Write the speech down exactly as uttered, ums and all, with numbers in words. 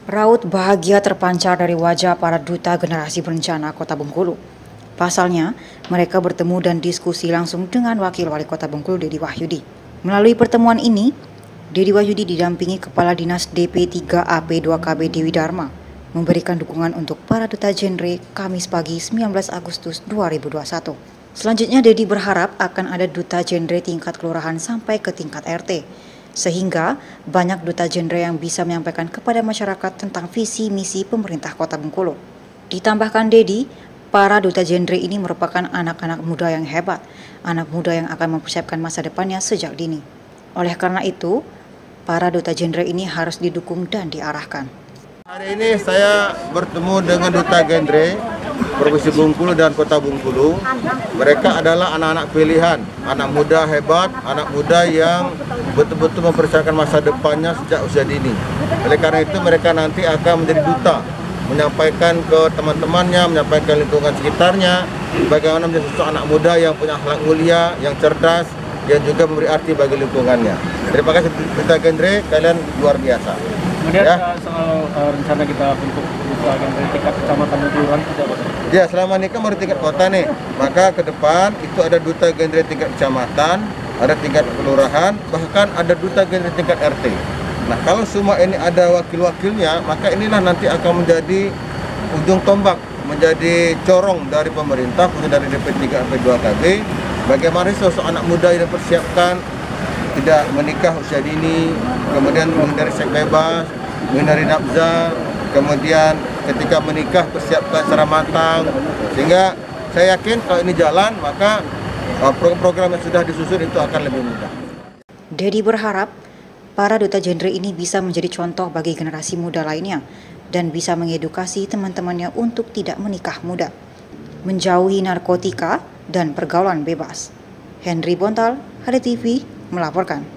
Raut bahagia terpancar dari wajah para duta generasi berencana Kota Bengkulu. Pasalnya, mereka bertemu dan diskusi langsung dengan Wakil Wali Kota Bengkulu, Dedi Wahyudi. Melalui pertemuan ini, Dedi Wahyudi didampingi Kepala Dinas D P tiga A P dua K B Dewi Dharma, memberikan dukungan untuk para duta genre Kamis pagi sembilan belas Agustus dua ribu dua puluh satu. Selanjutnya, Dedi berharap akan ada duta genre tingkat kelurahan sampai ke tingkat R T, sehingga banyak duta genre yang bisa menyampaikan kepada masyarakat tentang visi misi pemerintah Kota Bengkulu. Ditambahkan Dedi, para duta genre ini merupakan anak-anak muda yang hebat, anak muda yang akan mempersiapkan masa depannya sejak dini. Oleh karena itu, para duta genre ini harus didukung dan diarahkan. Hari ini saya bertemu dengan duta genre Provinsi Bengkulu dan Kota Bengkulu. Mereka adalah anak-anak pilihan, anak muda hebat, anak muda yang betul-betul mempersiapkan masa depannya sejak usia dini. Oleh karena itu mereka nanti akan menjadi duta, menyampaikan ke teman-temannya, menyampaikan lingkungan sekitarnya, bagaimana menjadi sosok anak muda yang punya akhlak mulia, yang cerdas, yang juga memberi arti bagi lingkungannya. Terima kasih duta genre, kalian luar biasa. Kemudian Ya. soal uh, rencana kita bentuk duta genre tingkat kecamatan dan kelurahan itu apa? Ya, selama ini kan baru tingkat kota nih, maka ke depan itu ada duta genre tingkat kecamatan, ada tingkat kelurahan, bahkan ada duta genre tingkat R T. Nah, kalau semua ini ada wakil-wakilnya, maka inilah nanti akan menjadi ujung tombak, menjadi corong dari pemerintah, khususnya dari D P tiga A P dua K B, bagaimana sosok anak muda yang dipersiapkan tidak menikah usia dini, kemudian menghindari seks bebas, menghindari nafza, kemudian ketika menikah persiapkan secara matang, sehingga saya yakin kalau ini jalan maka program-program yang sudah disusun itu akan lebih mudah. Dedi berharap para duta genre ini bisa menjadi contoh bagi generasi muda lainnya dan bisa mengedukasi teman-temannya untuk tidak menikah muda, menjauhi narkotika dan pergaulan bebas. Henry Bontal, H D T V melaporkan.